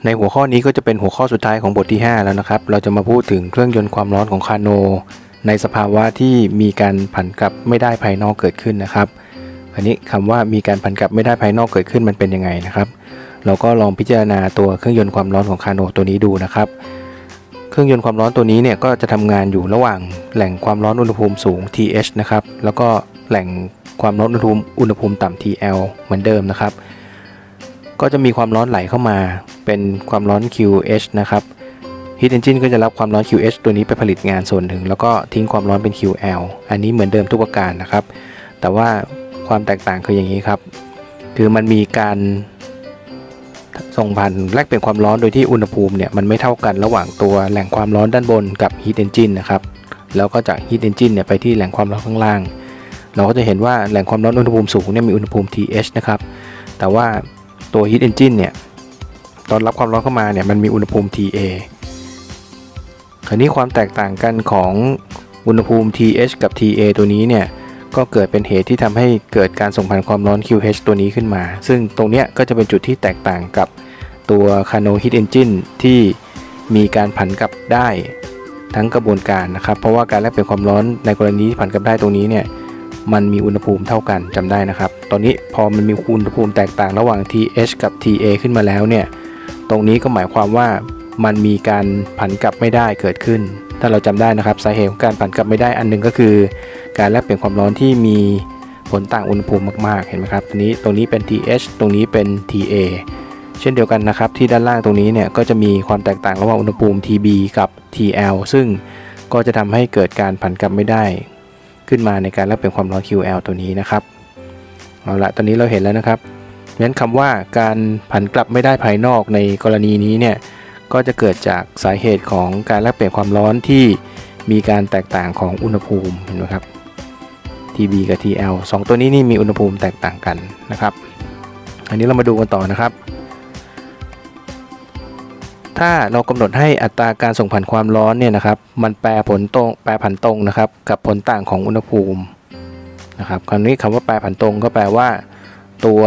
ในหัวข้อนี้ก็จะเป็นหัวข้อสุดท้ายของบทที่5แล้วนะครับเราจะมาพูดถึงเครื่องยนต์ความร้อนของคาโนในสภาวะที่มีการผันกลับไม่ได้ภายนอกเกิดขึ้นนะครับอันนี้คำว่ามีการผันกลับไม่ได้ภายนอกเกิดขึ้นมันเป็นยังไงนะครับเราก็ลองพิจารณาตัวเครื่องยนต์ความร้อนของคาโนตัวนี้ดูนะครับเครื่องยนต์ความร้อนตัวนี้เนี่ยก็จะทำงานอยู่ระหว่างแหล่งความร้อนอุณหภูมิสูง TH นะครับแล้วก็แหล่งความร้อนอุณหภูมิต่ำ TL เหมือนเดิมนะครับก็จะมีความร้อนไหลเข้ามาเป็นความร้อน QH นะครับ Heat Engine ก็จะรับความร้อน QH ตัวนี้ไปผลิตงานส่วนหนึ่งแล้วก็ทิ้งความร้อนเป็น QL อันนี้เหมือนเดิมทุกประการนะครับแต่ว่าความแตกต่างคืออย่างนี้ครับคือมันมีการส่งผ่านแลกเปลี่ยนความร้อนโดยที่อุณหภูมิเนี่ยมันไม่เท่ากันระหว่างตัวแหล่งความร้อนด้านบนกับ Heat Engine นะครับแล้วก็จาก Heat Engine เนี่ยไปที่แหล่งความร้อนข้างล่างเราก็จะเห็นว่าแหล่งความร้อนอุณหภูมิสูงเนี่ยมีอุณหภูมิ TH นะครับแต่ว่าตัว Heat Engine เนี่ยตอนรับความร้อนเข้ามาเนี่ยมันมีอุณหภูมิ TA คราวนี้ความแตกต่างกันของอุณหภูมิ TH กับ TA ตัวนี้เนี่ยก็เกิดเป็นเหตุที่ทำให้เกิดการส่งผ่านความร้อน QH ตัวนี้ขึ้นมาซึ่งตรงเนี้ยก็จะเป็นจุดที่แตกต่างกับตัว Carnot Heat Engine ที่มีการผันกลับได้ทั้งกระบวนการนะครับเพราะว่าการแลกเปลี่ยนความร้อนในกรณีที่ผันกลับได้ตรงนี้เนี่ยมันมีอุณหภูมิเท่ากันจำได้นะครับตอนนี้พอมันมีอุณหภูมิแตกต่างระหว่าง TH กับ TA ขึ้นมาแล้วเนี่ยตรงนี้ก็หมายความว่ามันมีการผันกลับไม่ได้เกิดขึ้นถ้าเราจำได้นะครับสาเหตุของการผันกลับไม่ได้อันนึงก็คือการแลกเปลี่ยนความร้อนที่มีผลต่างอุณหภูมิมากๆเห็นไหมครับตรงนี้เป็น TH ตรงนี้เป็น TA เช่นเดียวกันนะครับที่ด้านล่างตรงนี้เนี่ยก็จะมีความแตกต่างระหว่างอุณหภูมิ TB กับ TL ซึ่งก็จะทำให้เกิดการผันกลับไม่ได้ขึ้นมาในการแลกเปลี่ยนความร้อน QL ตัวนี้นะครับเอาละตอนนี้เราเห็นแล้วนะครับงั้นคำว่าการผันกลับไม่ได้ภายนอกในกรณีนี้เนี่ยก็จะเกิดจากสาเหตุของการแลกเปลี่ยนความร้อนที่มีการแตกต่างของอุณหภูมิเห็นไหมครับ TB กับ TL 2ตัวนี้นี่มีอุณหภูมิแตกต่างกันนะครับอันนี้เรามาดูกันต่อนะครับถ้าเรากำหนดให้อัตราการส่งผ่านความร้อนเนี่ยนะครับมันแปรผันตรงนะครับกับผลต่างของอุณหภูมินะครับคราวนี้คำว่าแปรผันตรงก็แปลว่าตัว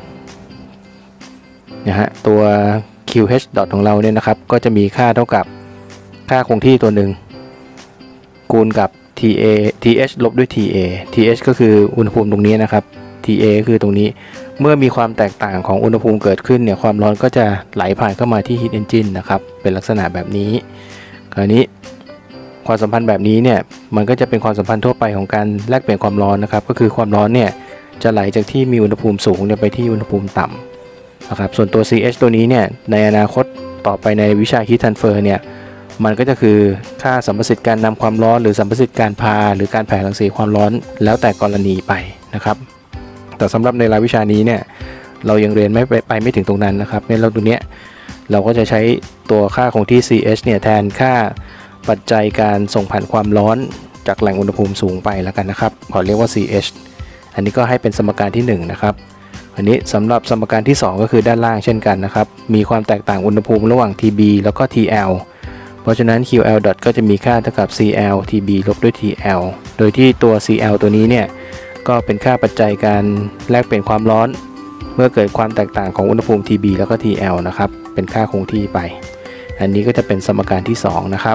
QH dot ของเราเนี่ยนะครับก็จะมีค่าเท่ากับค่าคงที่ตัวหนึ่งคูณกับ TH ลบด้วย TH ก็คืออุณหภูมิตรงนี้นะครับ TA คือตรงนี้เมื่อมีความแตกต่างของอุณหภูมิเกิดขึ้นเนี่ยความร้อนก็จะไหลผ่านเข้ามาที่ Heat Engine นะครับเป็นลักษณะแบบนี้คราวนี้ความสัมพันธ์แบบนี้เนี่ยมันก็จะเป็นความสัมพันธ์ทั่วไปของการแลกเปลี่ยนความร้อนนะครับก็คือความร้อนเนี่ยจะไหลจากที่มีอุณหภูมิสูงไปที่อุณหภูมิต่ำนะครับส่วนตัว CH ตัวนี้เนี่ยในอนาคตต่อไปในวิชา Heat Transfer เนี่ยมันก็จะคือค่าสัมประสิทธิ์การนำความร้อนหรือสัมประสิทธิ์การพาหรือการแผ่รังสีความร้อนแล้วแต่กรณีไปนะครับแต่สำหรับในรายวิชานี้เนี่ยเรายังเรียนไม่ถึงตรงนั้นนะครับในเราตรงเนี้ยเราก็จะใช้ตัวค่าคงที่ CH เนี่ยแทนค่าปัจจัยการส่งผ่านความร้อนจากแหล่งอุณหภูมิสูงไปแล้วกันนะครับขอเรียกว่า CH อันนี้ก็ให้เป็นสมการที่1นะครับอันนี้สำหรับสมการที่2ก็คือด้านล่างเช่นกันนะครับมีความแตกต่างอุณหภูมิระหว่าง TB แล้วก็ TL เพราะฉะนั้น QL dot ก็จะมีค่าเท่ากับ CL TB ลบด้วย TL โดยที่ตัว CL ตัวนี้เนี่ยก็เป็นค่าปัจจัยการแลกเปลี่ยนความร้อนเมื่อเกิดความแตกต่างของอุณหภูมิ TB แล้วก็ TL นะครับเป็นค่าคงที่ไปอันนี้ก็จะเป็นสมการที่2นะครับ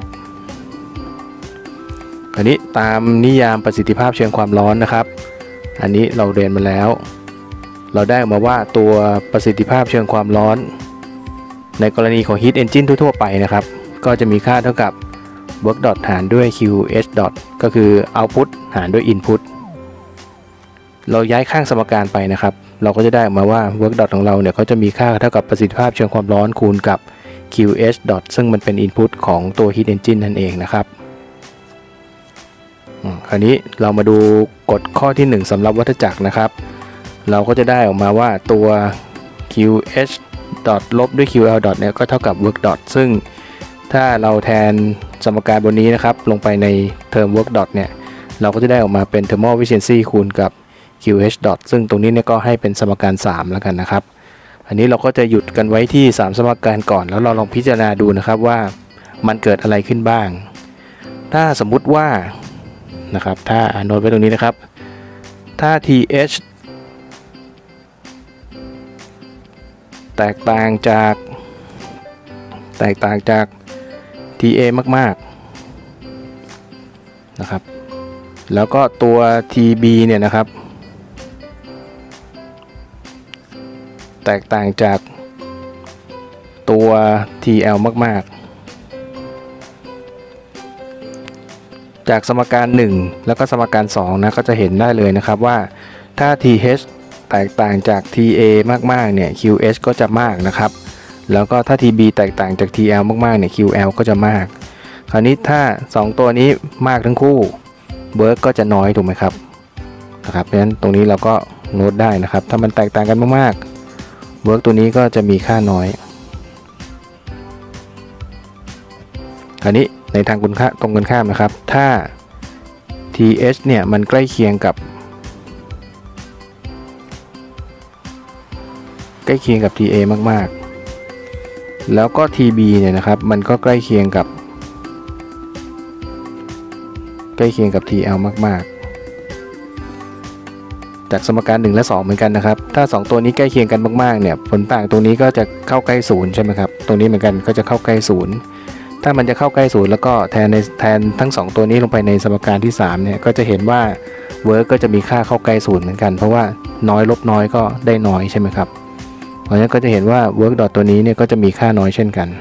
อันนี้ตามนิยามประสิทธิภาพเชิงความร้อนนะครับอันนี้เราเรียนมาแล้วเราได้ออกมาว่าตัวประสิทธิภาพเชิงความร้อนในกรณีของ Heat Engine ทั่วๆไปนะครับก็จะมีค่าเท่ากับ Work dot หารด้วย QH dot ก็คือ Output หารด้วย Input เราย้ายข้างสมการไปนะครับเราก็จะได้ออกมาว่า Work dot ของเราเนี่ยก็จะมีค่าเท่ากับประสิทธิภาพเชิงความร้อนคูณกับ QH dot ซึ่งมันเป็น Input ของตัว Heat Engine นั่นเองนะครับคราวนี้เรามาดูกฎข้อที่1สำหรับวัฏจักรนะครับเราก็จะได้ออกมาว่าตัว QH dot ลบด้วย QL dot เนี่ยก็เท่ากับ Work dot ซึ่งถ้าเราแทนสมการบนนี้นะครับลงไปในเทอม Work dot เนี่ยเราก็จะได้ออกมาเป็น Thermal Efficiency คูณกับ QH dot ซึ่งตรงนี้เนี่ยก็ให้เป็นสมการ3แล้วกันนะครับอันนี้เราก็จะหยุดกันไว้ที่3สมการก่อนแล้วเราลองพิจารณาดูนะครับว่ามันเกิดอะไรขึ้นบ้างถ้าสมมุติว่านะครับถ้าโน้ตไว้ตรงนี้นะครับถ้า TH แตกต่างจากแตกต่างจาก TA มากๆนะครับแล้วก็ตัว TB เนี่ยนะครับแตกต่างจากตัว TL มากๆจากสมการ1แล้วก็สมการ2นะก็จะเห็นได้เลยนะครับว่าถ้า TH แตกต่างจาก TA มากๆเนี่ย QH ก็จะมากนะครับแล้วก็ถ้า TB แตกต่างจาก TL มากๆเนี่ย QL ก็จะมากคราวนี้ถ้า2ตัวนี้มากทั้งคู่เวิร์กก็จะน้อยถูกไหมครับเพราะฉะนั้นตรงนี้เราก็โน้ตได้นะครับถ้ามันแตกต่างกันมากๆเวิร์กตัวนี้ก็จะมีค่าน้อยคราวนี้ในทางตรงกันข้ามนะครับถ้า TH เนี่ยมันใกล้เคียงกับ TA มากๆแล้วก็ TB เนี่ยนะครับมันก็ใกล้เคียงกับ TL มากๆจากสมการ1และ2เหมือนกันนะครับถ้า2ตัวนี้ใกล้เคียงกันมากๆเนี่ยผลต่างตรงนี้ก็จะเข้าใกล้0ใช่ไหมครับตรงนี้เหมือนกันก็จะเข้าใกล้0ถ้ามันจะเข้าใกล้0แล้วก็แทนทั้ง2ตัวนี้ลงไปในสมการที่3เนี่ยก็จะเห็นว่าเวิร์กก็จะมีค่าเข้าใกล้0เหมือนกันเพราะว่าน้อยลบน้อยก็ได้น้อยใช่ไหมครับเพราะฉะนั้นก็จะเห็นว่า work dot ตัวนี้เนี่ยก็จะมีค่าน้อยเช่นกัน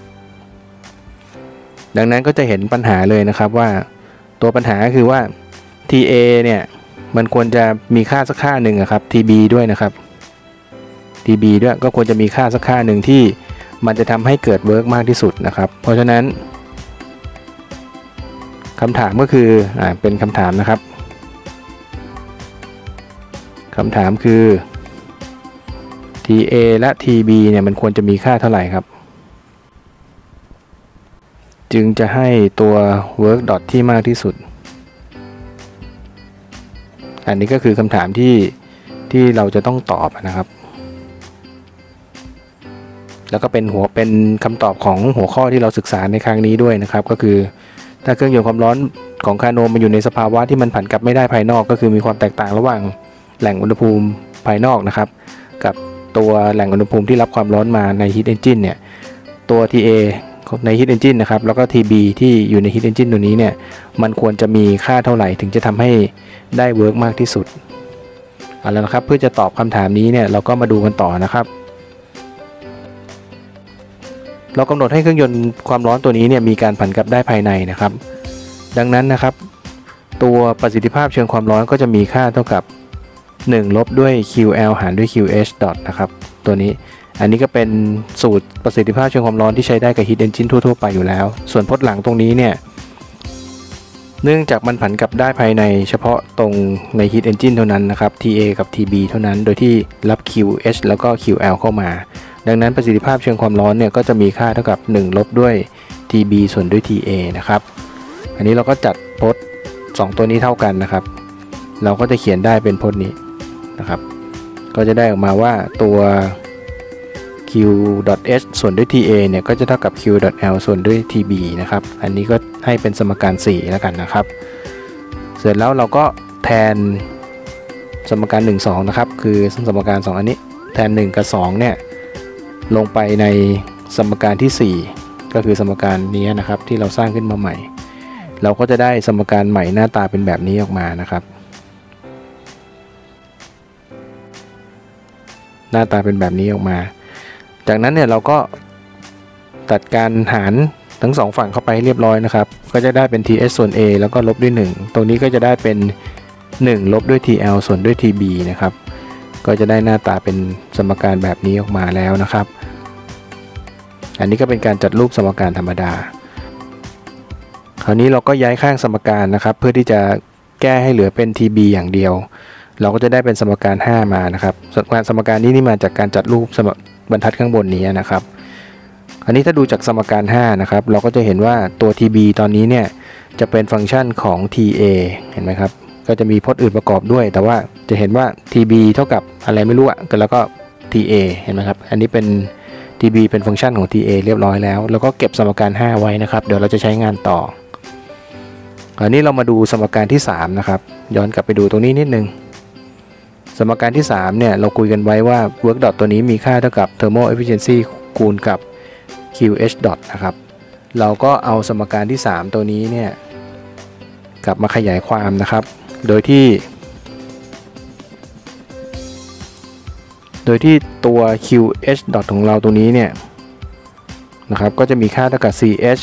ดังนั้นก็จะเห็นปัญหาเลยนะครับว่าตัวปัญหาคือว่า TA เนี่ยมันควรจะมีค่าสักค่าหนึ่งครับ TB ด้วยนะครับ TB ด้วยก็ควรจะมีค่าสักค่าหนึ่งที่มันจะทำให้เกิด work มากที่สุดนะครับเพราะฉะนั้นคำถามก็คือเป็นคำถามนะครับคำถามคือ TA และ TB เนี่ยมันควรจะมีค่าเท่าไหร่ครับจึงจะให้ตัว work dot ที่มากที่สุดอันนี้ก็คือคำถามที่เราจะต้องตอบนะครับแล้วก็เป็นคำตอบของหัวข้อที่เราศึกษาในครั้งนี้ด้วยนะครับก็คือถ้าเครื่องยนต์ความร้อนของคาโนมันอยู่ในสภาวะที่มันผันกลับไม่ได้ภายนอกก็คือมีความแตกต่างระหว่างแหล่งอุณหภูมิภายนอกนะครับกับตัวแหล่งอุณหภูมิที่รับความร้อนมาใน heat engine เนี่ยตัว TA ใน heat engine นะครับแล้วก็ TB ที่อยู่ใน heat engine ตัวนี้เนี่ยมันควรจะมีค่าเท่าไหร่ถึงจะทำให้ได้ work มากที่สุดเอาละนะครับเพื่อจะตอบคำถามนี้เนี่ยเราก็มาดูกันต่อนะครับเรากำหนดให้เครื่องยนต์ความร้อนตัวนี้เนี่ยมีการผันกลับได้ภายในนะครับดังนั้นนะครับตัวประสิทธิภาพเชิงความร้อนก็จะมีค่าเท่ากับ1ลบด้วย QL หารด้วย QH dot นะครับตัวนี้อันนี้ก็เป็นสูตรประสิทธิภาพเชิงความร้อนที่ใช้ได้กับ heat engine ทั่วๆไปอยู่แล้วส่วนพจน์หลังตรงนี้เนี่ยเนื่องจากมันผันกลับได้ภายในเฉพาะตรงใน heat engine เท่านั้นนะครับ TA กับ TB เท่านั้นโดยที่รับ QH แล้วก็ QL เข้ามาดังนั้นประสิทธิภาพเชิงความร้อนเนี่ยก็จะมีค่าเท่ากับ1ลบด้วย TB ส่วนด้วย TA นะครับอันนี้เราก็จัดพจน์2ตัวนี้เท่ากันนะครับเราก็จะเขียนได้เป็นพจน์นี้นะครับก็จะได้ออกมาว่าตัว Q.H ส่วนด้วย TA เนี่ยก็จะเท่ากับ Q.L ส่วนด้วย TB นะครับอันนี้ก็ให้เป็นสมการ4แล้วกันนะครับเสร็จแล้วเราก็แทนสมการ1 2นะครับคือสมการ2อันนี้แทน1กับ2เนี่ยลงไปในสมการที่4ก็คือสมการนี้นะครับที่เราสร้างขึ้นมาใหม่เราก็จะได้สมการใหม่หน้าตาเป็นแบบนี้ออกมานะครับหน้าตาเป็นแบบนี้ออกมาจากนั้นเนี่ยเราก็ตัดการหารทั้ง2ฝั่งเข้าไปเรียบร้อยนะครับก็จะได้เป็น TH ส่วน A แล้วก็ลบด้วย1ตรงนี้ก็จะได้เป็น1ลบด้วย TL ส่วนด้วย TB นะครับก็จะได้หน้าตาเป็นสมการแบบนี้ออกมาแล้วนะครับอันนี้ก็เป็นการจัดรูปสมการธรรมดาคราวนี้เราก็ย้ายข้างสมการนะครับเพื่อที่จะแก้ให้เหลือเป็น TB อย่างเดียวเราก็จะได้เป็นสมการ5มานะครับสมการนี้มาจากการจัดรูปบรรทัดข้างบนนี้นะครับอันนี้ถ้าดูจากสมการ5นะครับเราก็จะเห็นว่าตัว TB ตอนนี้เนี่ยจะเป็นฟังก์ชันของ TA เห็นไหมครับก็จะมีพจน์อื่นประกอบด้วยแต่ว่าจะเห็นว่า TB เท่ากับอะไรไม่รู้แล้วก็ TA เห็นไหมครับอันนี้เป็น TB เป็นฟังก์ชันของ TA เรียบร้อยแล้วก็เก็บสมการ5ไว้นะครับเดี๋ยวเราจะใช้งานต่ออันนี้เรามาดูสมการที่3นะครับย้อนกลับไปดูตรงนี้นิดนึงสมการที่3เนี่ยเราคุยกันไว้ว่า work dot ตัวนี้มีค่าเท่ากับ thermal efficiency คูณกับ Q QH dot นะครับเราก็เอาสมการที่ 3 ตัวนี้เนี่ยกลับมาขยายความนะครับโดยที่ตัว QH dot ของเราตรงนี้เนี่ยนะครับก็จะมีค่าเท่ากับ CH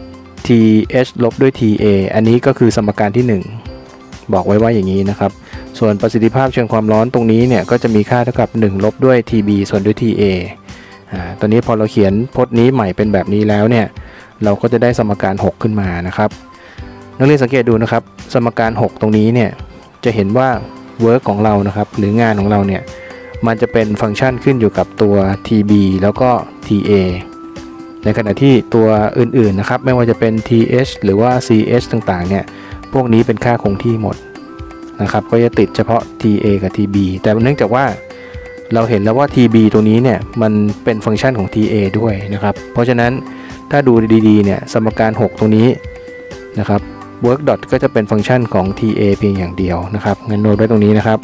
TH ลบด้วย TA อันนี้ก็คือสมการที่ 1บอกไว้ว่าอย่างนี้นะครับส่วนประสิทธิภาพเชิงความร้อนตรงนี้เนี่ยก็จะมีค่าเท่ากับ1ลบด้วย TB ส่วนด้วย TA ตอนนี้พอเราเขียนพจน์นี้ใหม่เป็นแบบนี้แล้วเนี่ยเราก็จะได้สมการ6ขึ้นมานะครับนักเรียนสังเกตดูนะครับสมการ6ตรงนี้เนี่ยจะเห็นว่า work ของเรานะครับหรืองานของเราเนี่ยมันจะเป็นฟังก์ชันขึ้นอยู่กับตัว TB แล้วก็ TA ในขณะที่ตัวอื่นๆนะครับไม่ว่าจะเป็น TH หรือว่า CH ต่างๆเนี่ยพวกนี้เป็นค่าคงที่หมดนะครับก็จะติดเฉพาะ TA กับ TB แต่เนื่องจากว่าเราเห็นแล้วว่า TB ตัวนี้เนี่ยมันเป็นฟังก์ชันของ TA ด้วยนะครับเพราะฉะนั้นถ้าดูดีๆเนี่ยสมการ6ตรงนี้นะครับ work dot ก็จะเป็นฟังก์ชันของ TA เพียงอย่างเดียวนะครับงั้นโน้ตไว้ตรงนี้นะครับ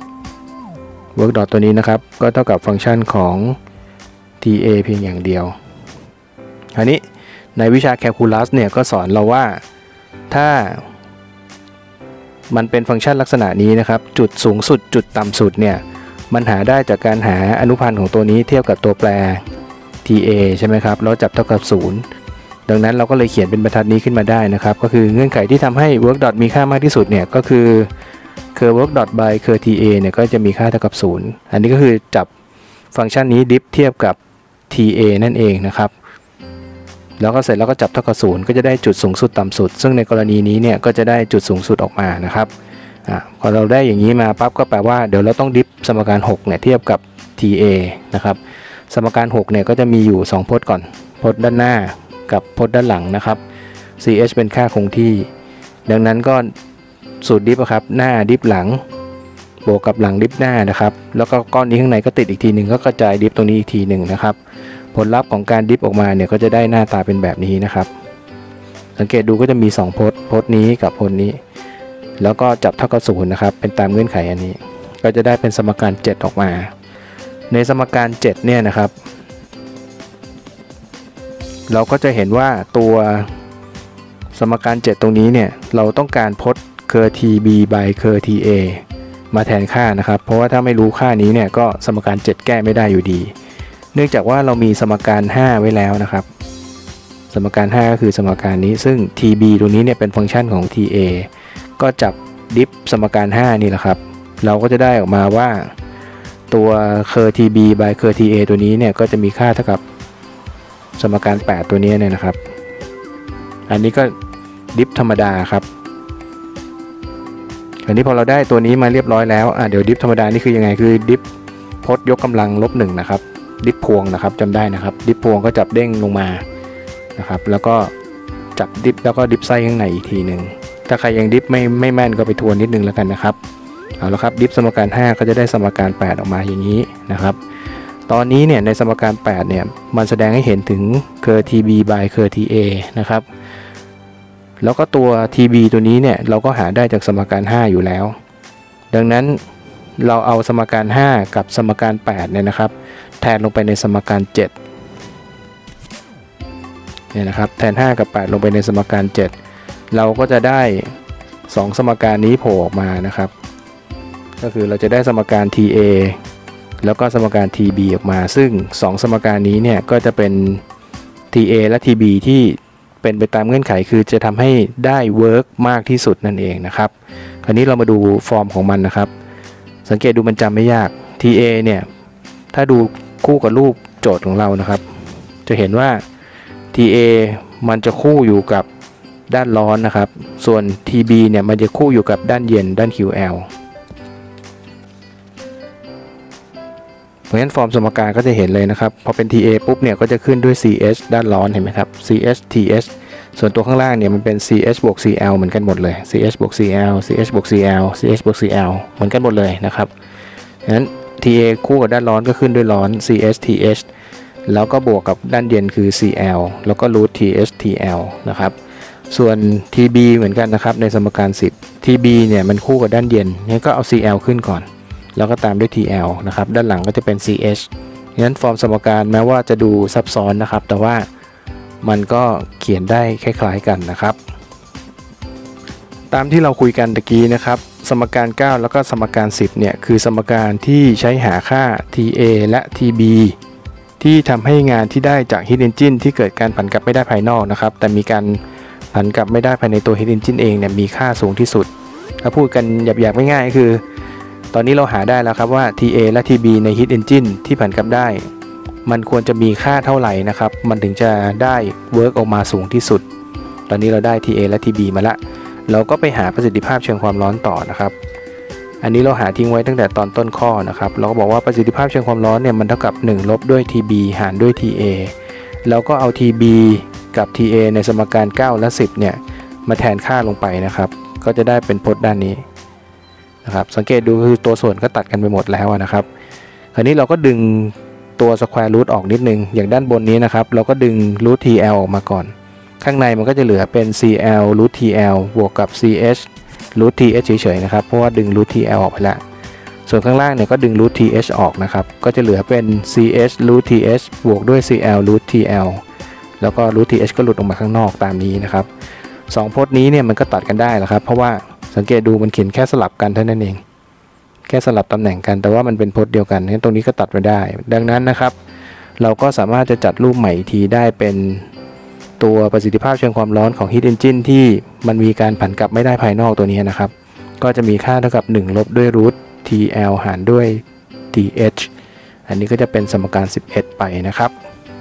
work dot ตัวนี้นะครับก็เท่ากับฟังก์ชันของ TA เพียงอย่างเดียวคราวนี้ในวิชาแคลคูลัสเนี่ยก็สอนเราว่าถ้ามันเป็นฟังก์ชันลักษณะนี้นะครับจุดสูงสุดจุดต่ำสุดเนี่ยมันหาได้จากการหาอนุพันธ์ของตัวนี้เทียบกับตัวแปร TA ใช่ไหมครับแล้วจับเท่ากับ0ดังนั้นเราก็เลยเขียนเป็นบรรทัดนี้ขึ้นมาได้นะครับก็คือเงื่อนไขที่ทำให้ work dot มีค่ามากที่สุดเนี่ยก็คือ work dot by TA เนี่ยก็จะมีค่าเท่ากับ0อันนี้ก็คือจับฟังก์ชันนี้ดิฟเทียบกับ TA นั่นเองนะครับแล้วก็เสร็จแล้วก็จับเท่ากับ0ก็จะได้จุดสูงสุดต่ำสุดซึ่งในกรณีนี้เนี่ยก็จะได้จุดสูงสุดออกมานะครับพอเราได้อย่างนี้มาปั๊บก็แปลว่าเดี๋ยวเราต้องดิฟสมการ6เนี่ยเทียบกับ TA นะครับสมการ6เนี่ยก็จะมีอยู่2พจน์ก่อนพจน์ด้านหน้ากับพจน์ด้านหลังนะครับ CH เป็นค่าคงที่ดังนั้นก็สูตรดิฟครับหน้าดิฟหลังบวกกับหลังดิฟหน้านะครับแล้วก็ก้อนนี้ข้างในก็ติดอีกทีหนึ่งก็กระจายดิฟตรงนี้อีกทีหนึ่งนะครับผลลัพธ์ของการดิฟออกมาเนี่ยก็จะได้หน้าตาเป็นแบบนี้นะครับสังเกตดูก็จะมี2พจน์นี้กับพจน์นี้แล้วก็จับเท่ากับ0นะครับเป็นตามเงื่อนไขอันนี้ก็จะได้เป็นสมการ7ออกมาในสมการ7เนี่ยนะครับเราก็จะเห็นว่าตัวสมการ7ตรงนี้เนี่ยเราต้องการพจน์ TB by TA มาแทนค่านะครับเพราะว่าถ้าไม่รู้ค่านี้เนี่ยก็สมการ7แก้ไม่ได้อยู่ดีเนื่องจากว่าเรามีสมการ5ไว้แล้วนะครับสมการ5ก็คือสมการนี้ซึ่ง TB ตรงนี้เนี่ยเป็นฟังก์ชันของ TA ก็จับดิฟสมการ5นี่แหละครับเราก็จะได้ออกมาว่าตัว TB by TA ตัวนี้เนี่ยก็จะมีค่าเท่ากับสมการ8ตัวนี้เนี่ยนะครับอันนี้ก็ดิฟธรรมดาครับอันนี้พอเราได้ตัวนี้มาเรียบร้อยแล้วเดี๋ยวดิฟธรรมดานี่คือยังไงคือดิฟพจน์ยกกำลัง-1นะครับดิฟพวงนะครับจำได้นะครับดิฟพวงก็จับเด้งลงมานะครับแล้วก็จับดิฟแล้วก็ดิฟไส้ข้างในอีกทีหนึ่งถ้าใครยังดิฟไม่แม่นก็ไปทวนนิดนึงแล้วกันนะครับเอาละครับดิฟสมการ5ก็จะได้สมการ8ออกมาอย่างนี้นะครับตอนนี้เนี่ยในสมการ8เนี่ยมันแสดงให้เห็นถึง TB by TA นะครับแล้วก็ตัว TB ตัวนี้เนี่ยเราก็หาได้จากสมการ5อยู่แล้วดังนั้นเราเอาสมการ5กับสมการ8เนี่ยนะครับแทนลงไปในสมการ7เนี่ยนะครับแทน5กับ8ลงไปในสมการ7เราก็จะได้2สมการนี้โผล่ออกมานะครับก็คือเราจะได้สมการ TA แล้วก็สมการ TB ออกมาซึ่ง2สมการนี้เนี่ยก็จะเป็น TA และ TB ที่เป็นไปตามเงื่อนไขคือจะทำให้ได้ work มากที่สุดนั่นเองนะครับคราวนี้เรามาดูฟอร์มของมันนะครับสังเกตดูมันจำไม่ยาก TA เนี่ยถ้าดูคู่กับรูปโจทย์ของเรานะครับจะเห็นว่า TA มันจะคู่อยู่กับด้านร้อนนะครับส่วน TB เนี่ยมันจะคู่อยู่กับด้านเย็นด้าน QL เพราะฉะนั้นฟอร์มสมการก็จะเห็นเลยนะครับพอเป็น TA ปุ๊บเนี่ยก็จะขึ้นด้วย CH ด้านร้อนเห็นไหมครับ CH TH ส่วนตัวข้างล่างเนี่ยมันเป็น CH บวก CL เหมือนกันหมดเลย CH บวก CL CH บวก CL CH บวก CL เหมือนกันหมดเลยนะครับฉะนั้น TA คู่กับด้านร้อนก็ขึ้นด้วยร้อน CH TH แล้วก็บวกกับด้านเย็นคือ CL แล้วก็รูท TH TL นะครับส่วน TB เหมือนกันนะครับในสมการ10 TB เนี่ยมันคู่กับด้านเย็นงั้นก็เอา CL ขึ้นก่อนแล้วก็ตามด้วย TL นะครับด้านหลังก็จะเป็น CH งั้นฟอร์มสมการแม้ว่าจะดูซับซ้อนนะครับแต่ว่ามันก็เขียนได้คล้ายๆกันนะครับตามที่เราคุยกันตะกี้นะครับสมการ9แล้วก็สมการ10เนี่ยคือสมการที่ใช้หาค่า TA และ TB ที่ทำให้งานที่ได้จาก Heat Engine ที่เกิดการผันกลับไม่ได้ภายนอกนะครับแต่มีการผันกลับไม่ได้ภายในตัว Heat Engine เองเนี่ยมีค่าสูงที่สุดถ้าพูดกันหยาบๆง่ายๆคือตอนนี้เราหาได้แล้วครับว่า TA และ TB ใน Heat Engine ที่ผันกลับได้มันควรจะมีค่าเท่าไหร่นะครับมันถึงจะได้ work ออกมาสูงที่สุดตอนนี้เราได้ TA และ TB มาละเราก็ไปหาประสิทธิภาพเชิงความร้อนต่อนะครับอันนี้เราหาทิ้งไว้ตั้งแต่ตอนต้นข้อนะครับเราก็บอกว่าประสิทธิภาพเชิงความร้อนเนี่ยมันเท่ากับ1ลบด้วย TB หารด้วย TA แล้วก็เอา TB กับ TA ในสมการ9และ10เนี่ยมาแทนค่าลงไปนะครับก็จะได้เป็นพจน์ด้านนี้นะครับสังเกตดูคือตัวส่วนก็ตัดกันไปหมดแล้วนะครับคราวนี้เราก็ดึงตัวสแควร์รูทออกนิดนึงอย่างด้านบนนี้นะครับเราก็ดึงรูท TL ออกมาก่อนข้างในมันก็จะเหลือเป็น CL รูท TL บวกกับ CH รูท TH เฉยๆนะครับเพราะว่าดึงรูท TL ออกไปแล้วส่วนข้างล่างเนี่ยก็ดึงรูท TH ออกนะครับก็จะเหลือเป็น CH รูท TH บวกด้วย CL รูท TL แล้วก็รูท TH ก็หลุดออกมาข้างนอกตามนี้นะครับ2พจน์นี้เนี่ยมันก็ตัดกันได้แล้วครับเพราะว่าสังเกตดูมันเขียนแค่สลับกันเท่านั้นเองแค่สลับตำแหน่งกันแต่ว่ามันเป็นพจน์เดียวกันงั้นตรงนี้ก็ตัดไปได้ดังนั้นนะครับเราก็สามารถจะจัดรูปใหม่อีกทีได้เป็นตัวประสิทธิภาพเชิงความร้อนของ Heat Engine ที่มันมีการผันกลับไม่ได้ภายนอกตัวนี้นะครับก็จะมีค่าเท่ากับ1ลบด้วยรูท TL หารด้วย TH อันนี้ก็จะเป็นสมการ11ไปนะครับ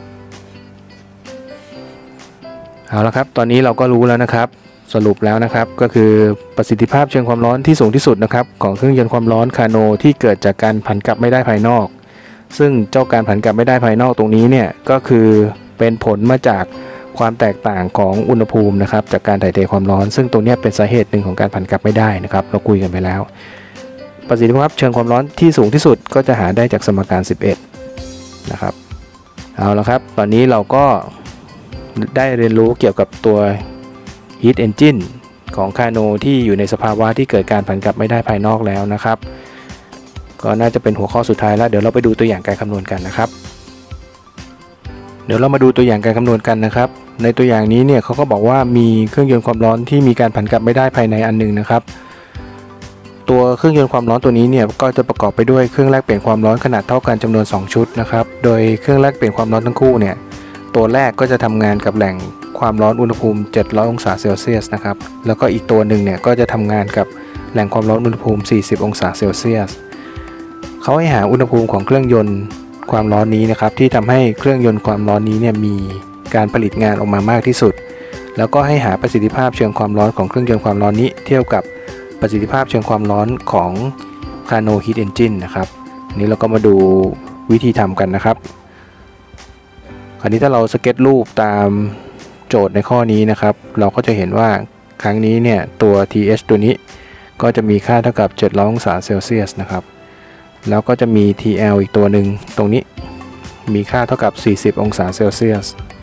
เอาละครับตอนนี้เราก็รู้แล้วนะครับสรุปแล้วนะครับก็คือประสิทธิภาพเชิงความร้อนที่สูงที่สุดนะครับของเครื่องยนต์ความร้อนคาโนที่เกิดจากการผันกลับไม่ได้ภายนอกซึ่งเจ้าการผันกลับไม่ได้ภายนอกตรงนี้เนี่ยก็คือเป็นผลมาจากความแตกต่างของอุณหภูมินะครับจากการถ่ายเทความร้อนซึ่งตรงนี้เป็นสาเหตุหนึ่งของการผันกลับไม่ได้นะครับเราคุยกันไปแล้วประสิทธิภาพเชิงความร้อนที่สูงที่สุดก็จะหาได้จากสมการ11นะครับเอาละครับตอนนี้เราก็ได้เรียนรู้เกี่ยวกับตัว Heat Engine ของคาโนที่อยู่ในสภาวะที่เกิดการผันกลับไม่ได้ภายนอกแล้วนะครับก็น่าจะเป็นหัวข้อสุดท้ายแล้วเดี๋ยวเราไปดูตัวอย่างการคำนวณกันนะครับเดี๋ยวเรามาดูตัวอย่างการคำนวณกันนะครับในตัวอย่างนี้เนี่ยเขาก็บอกว่ามีเครื่องยนต์ความร้อนที่มีการผันกลับไม่ได้ภายในอันหนึ่งนะครับตัวเครื่องยนต์ความร้อนตัวนี้เนี่ยก็จะประกอบไปด้วยเครื่องแลกเปลี่ยนความร้อนขนาดเท่ากันจำนวน2ชุดนะครับโดยเครื่องแลกเปลี่ยนความร้อนทั้งคู่เนี่ยตัวแรกก็จะทำงานกับแหล่งความร้อนอุณหภูมิ700องศาเซลเซียสนะครับแล้วก็อีกตัวหนึ่งเนี่ยก็จะทำงานกับแหล่งความร้อนอุณหภูมิ40องศาเซลเซียสเขาให้หาอุณหภูมิของเครื่องยนต์ความร้อนนี้นะครับที่ทำให้เครื่องยนต์ความร้อนนี้เนี่ยมีการผลิตงานออกมามากที่สุดแล้วก็ให้หาประสิทธิภาพเชิงความร้อนของเครื่องยนต์ความร้อนนี้เทียบกับประสิทธิภาพเชิงความร้อนของคาโนฮีทเอนจินนะครับอันนี้เราก็มาดูวิธีทำกันนะครับคราวนี้ถ้าเราสเก็ตรูปตามโจทย์ในข้อนี้นะครับเราก็จะเห็นว่าครั้งนี้เนี่ยตัว TH ตัวนี้ก็จะมีค่าเท่ากับ700องศาเซลเซียสนะครับแล้วก็จะมี TL อีกตัวหนึ่งตรงนี้มีค่าเท่ากับ40องศาเซลเซียส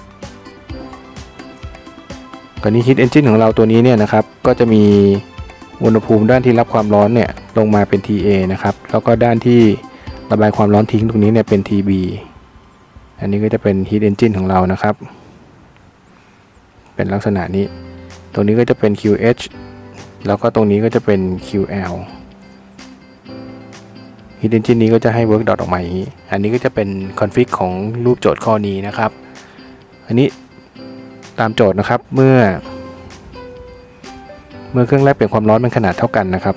คราวนี้ Heat Engine ของเราตัวนี้เนี่ยนะครับก็จะมีอุณหภูมิด้านที่รับความร้อนเนี่ยลงมาเป็น TA นะครับแล้วก็ด้านที่ระบายความร้อนทิ้งตรงนี้เนี่ยเป็น TB อันนี้ก็จะเป็น Heat Engine ของเรานะครับเป็นลักษณะนี้ตรงนี้ก็จะเป็น QH แล้วก็ตรงนี้ก็จะเป็น QL Heat Engine นี้ก็จะให้ work dot ออกมาอย่างนี้อันนี้ก็จะเป็น config ของรูปโจทย์ข้อนี้นะครับอันนี้ตามโจทย์นะครับเมื่อเครื่องแลกเปลี่ยนความร้อนมันขนาดเท่ากันนะครับ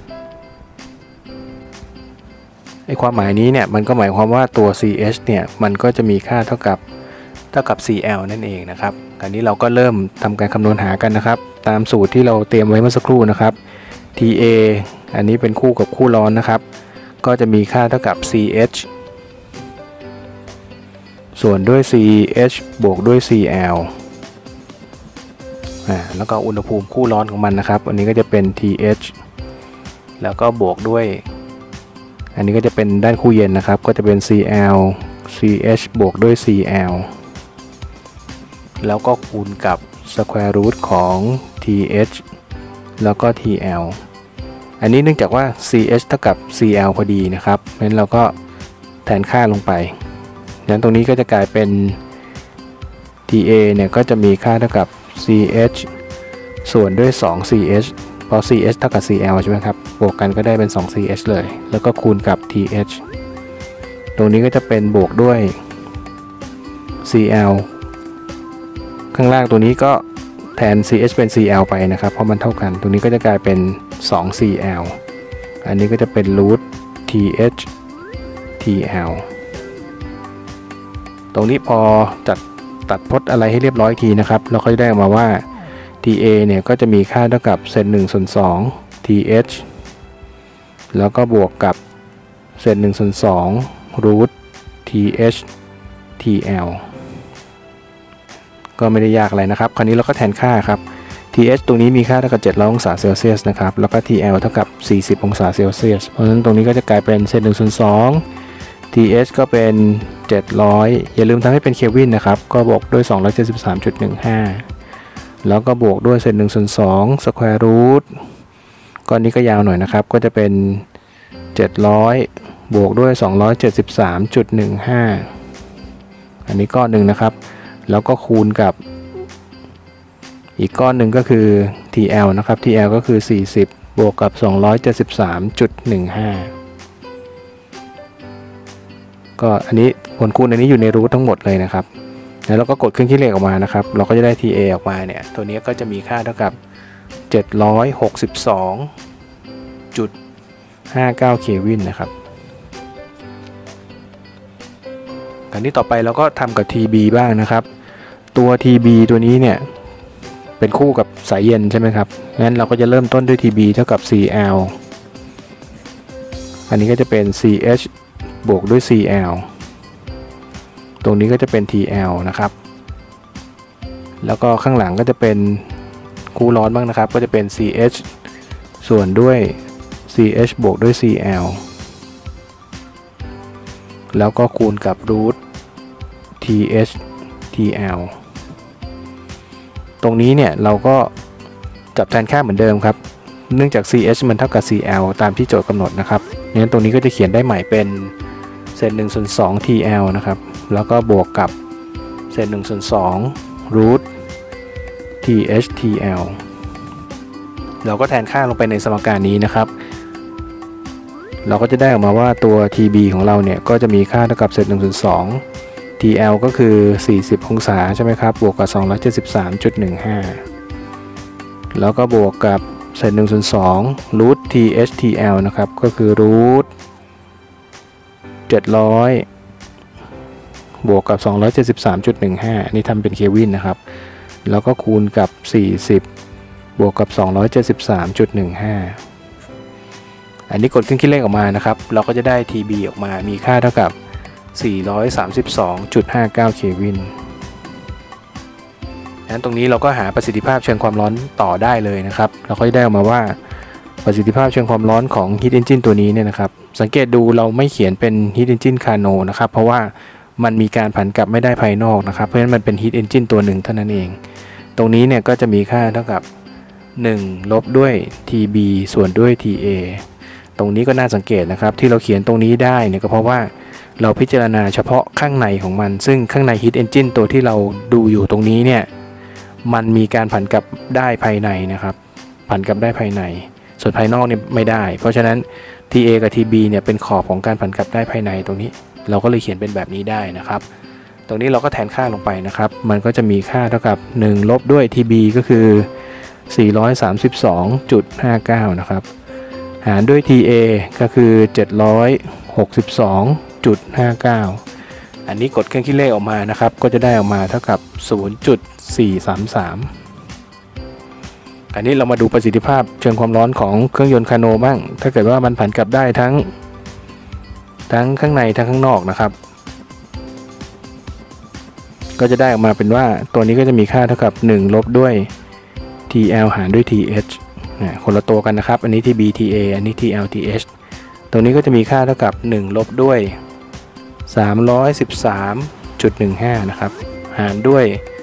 ไอ้ความหมายนี้เนี่ยมันก็หมายความว่าตัว CH เนี่ยมันก็จะมีค่าเท่ากับ CL นั่นเองนะครับคราวนี้เราก็เริ่มทำการคำนวณหากันนะครับตามสูตรที่เราเตรียมไว้เมื่อสักครู่นะครับ TA อันนี้เป็นคู่กับคู่ร้อนนะครับก็จะมีค่าเท่ากับ CH ส่วนด้วย CH บวกด้วย CL แล้วก็อุณหภูมิคู่ร้อนของมันนะครับอันนี้ก็จะเป็น TH แล้วก็บวกด้วยอันนี้ก็จะเป็นด้านคู่เย็นนะครับก็จะเป็น CL CH บวกด้วย CL แล้วก็คูณกับ square root ของ TH แล้วก็ TL อันนี้เนื่องจากว่า CH เท่ากับ CL พอดีนะครับเพราะฉะนั้นเราก็แทนค่าลงไปงั้นตรงนี้ก็จะกลายเป็น TA เนี่ยก็จะมีค่าเท่ากับ CH ส่วนด้วย 2CH เพราะ CH เท่ากับ CL ใช่ไหมครับบวกกันก็ได้เป็น 2CH เลยแล้วก็คูณกับ TH ตรงนี้ก็จะเป็นบวกด้วย CL ข้างล่างตัวนี้ก็แทน CH เป็น CL ไปนะครับเพราะมันเท่ากันตรงนี้ก็จะกลายเป็น 2CL อันนี้ก็จะเป็นรูท TH TL ตรงนี้พอตัดพจน์อะไรให้เรียบร้อยทีนะครับเราก็จะได้มาว่า TA เนี่ยก็จะมีค่าเท่ากับเศษ1ส่วน2 TH แล้วก็บวกกับเศษ1ส่วน2รูท TH TL ก็ไม่ได้ยากอะไรนะครับคราวนี้เราก็แทนค่าครับ TH ตรงนี้มีค่าเท่ากับ700องศาเซลเซียสนะครับแล้วก็ TL เท่ากับ40องศาเซลเซียสเพราะฉะนั้นตรงนี้ก็จะกลายเป็นเศษ1ส่วน2 TH ก็เป็น700อย่าลืมทำให้เป็นเคลวินนะครับก็บวกด้วย 273.15 แล้วก็บวกด้วยเศษ1ส่วน2สแควร์รูทก้อนนี้ก็ยาวหน่อยนะครับก็จะเป็น700บวกด้วย 273.15 อันนี้ก้อนหนึ่งนะครับแล้วก็คูณกับอีกก้อนหนึ่งก็คือ TL นะครับ TL ก็คือ40บวกกับ 273.15 ก็อันนี้ผลคูณอันนี้อยู่ในรูททั้งหมดเลยนะครับแล้วเราก็กดเครื่องคิดเลขออกมานะครับเราก็จะได้ TA ออกมาเนี่ยตัวนี้ก็จะมีค่าเท่ากับ762.59 เคลวินนะครับอันนี้ต่อไปเราก็ทำกับ TB บ้างนะครับตัว TB ตัวนี้เนี่ยเป็นคู่กับสายเย็นใช่ไหมครับงั้นเราก็จะเริ่มต้นด้วย TB เท่ากับ CL อันนี้ก็จะเป็น CH บวกด้วย CL ตรงนี้ก็จะเป็น TL นะครับแล้วก็ข้างหลังก็จะเป็นคู่ร้อนบ้างนะครับก็จะเป็น CH ส่วนด้วย CH บวกด้วย CL แล้วก็คูณกับรูท TH TL ตรงนี้เนี่ยเราก็จับแทนค่าเหมือนเดิมครับเนื่องจาก CH มันเท่ากับ CL ตามที่โจทย์กำหนดนะครับงั้นตรงนี้ก็จะเขียนได้ใหม่เป็นเศษ1ส่วน2 TL นะครับแล้วก็บวกกับเศษ1ส่วน2รูท TH TL เราก็แทนค่าลงไปในสมการนี้นะครับเราก็จะได้ออกมาว่าตัว TB ของเราเนี่ยก็จะมีค่าเท่ากับเศษ1ส่วน2 TL ก็คือ40องศาใช่ไหมครับบวกกับ 273.15 แล้วก็บวกกับเศษ1ส่วน2รูท TH TL นะครับก็คือรูท700บวกกับ 273.15 นี่ทำเป็นเคลวินนะครับแล้วก็คูณกับ40บวกกับ 273.15 อันนี้กดเครื่องคิดเลขออกมานะครับเราก็จะได้ TB ออกมามีค่าเท่ากับ 432.59 เคลวินงั้นตรงนี้เราก็หาประสิทธิภาพเชิงความร้อนต่อได้เลยนะครับเราก็จะได้ออกมาว่าประสิทธิภาพเชิงความร้อนของ Heat Engine ตัวนี้เนี่ยนะครับสังเกตดูเราไม่เขียนเป็น Heat Engine Carnot นะครับเพราะว่ามันมีการผันกลับไม่ได้ภายนอกนะครับเพราะฉะนั้นมันเป็น Heat Engine ตัวหนึ่งเท่านั้นเองตรงนี้เนี่ยก็จะมีค่าเท่ากับ1ลบด้วย TB ส่วนด้วย TA ตรงนี้ก็น่าสังเกตนะครับที่เราเขียนตรงนี้ได้เนี่ยก็เพราะว่าเราพิจารณาเฉพาะข้างในของมันซึ่งข้างใน Heat Engine ตัวที่เราดูอยู่ตรงนี้เนี่ยมันมีการผันกลับได้ภายในนะครับผันกลับได้ภายในส่วนภายนอกเนี่ยไม่ได้เพราะฉะนั้น TA กับ TB เนี่ยเป็นขอบของการผันกลับได้ภายในตรงนี้เราก็เลยเขียนเป็นแบบนี้ได้นะครับตรงนี้เราก็แทนค่าลงไปนะครับมันก็จะมีค่าเท่ากับ1ลบด้วย TB ก็คือ 432.59 นะครับหารด้วย TA ก็คือ 762.59 อันนี้กดเครื่องคิดเลขออกมานะครับก็จะได้ออกมาเท่ากับ 0.433 อันนี้เรามาดูประสิทธิภาพเชิงความร้อนของเครื่องยนต์คาโนบ้างถ้าเกิดว่ามันผันกลับได้ทั้งข้างในทั้งข้างนอกนะครับก็จะได้ออกมาเป็นว่าตัวนี้ก็จะมีค่าเท่ากับ1ลบด้วย TL หารด้วย TH คนละตัวกันนะครับอันนี้ TB TA อันนี้ TL TH ตรงนี้ก็จะมีค่าเท่ากับ1ลบด้วย 313.15 นะครับหารด้วย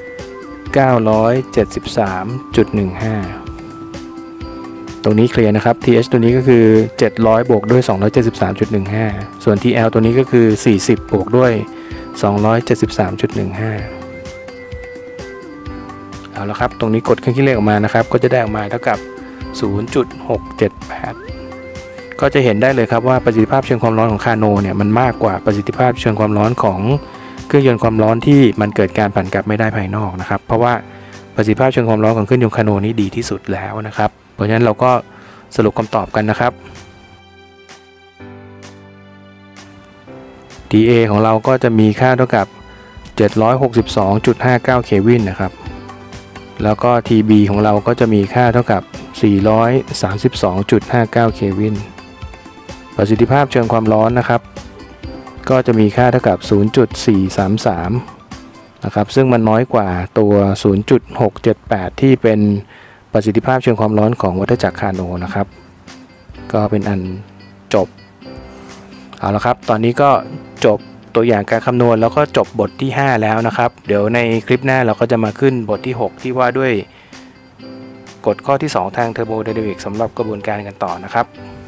973.15 ตรงนี้เคลียร์นะครับ TH ตัวนี้ก็คือ700บวกด้วย 273.15 ส่วน TL ตัวนี้ก็คือ40บวกด้วยเอาละครับตรงนี้กดเครื่องคิดเลขออกมานะครับก็จะได้ออกมาเท่ากับ 0.678 ก็จะเห็นได้เลยครับว่าประสิทธิภาพเชิงความร้อนของคาโนเนี่ยมันมากกว่าประสิทธิภาพเชิงความร้อนของเครื่องยนต์ความร้อนที่มันเกิดการผันกลับไม่ได้ภายนอกนะครับเพราะว่าประสิทธิภาพเชิงความร้อนของเครื่องยนต์คาโนนี้ดีที่สุดแล้วนะครับเพราะฉะนั้นเราก็สรุปคำตอบกันนะครับ dA ของเราก็จะมีค่าเท่ากับ 762.59 เคลวินนะครับแล้วก็ TB ของเราก็จะมีค่าเท่ากับ 432.59 เคลวินประสิทธิภาพเชิงความร้อนนะครับก็จะมีค่าเท่ากับ 0.433 นะครับซึ่งมันน้อยกว่าตัว 0.678 ที่เป็นประสิทธิภาพเชิงความร้อนของวัฏจักรคาโนนะครับก็เป็นอันจบเอาละครับตอนนี้ก็จบตัวอย่างการคำนวณแล้วก็จบบทที่ 5 แล้วนะครับเดี๋ยวในคลิปหน้าเราก็จะมาขึ้นบทที่ 6 ที่ว่าด้วยกฎข้อที่ 2 ทางเทอร์โมไดนามิกสำหรับกระบวนการกันต่อนะครับ